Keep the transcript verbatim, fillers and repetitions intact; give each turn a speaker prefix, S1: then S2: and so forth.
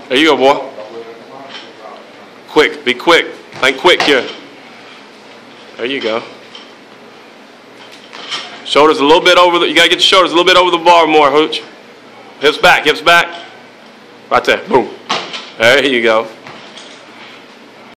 S1: There you go, boy. Quick. Be quick. Think quick here. There you go. Shoulders a little bit over the, you got to get your shoulders a little bit over the bar more, Hooch. Hips back, hips back. Right there. Boom. There you go.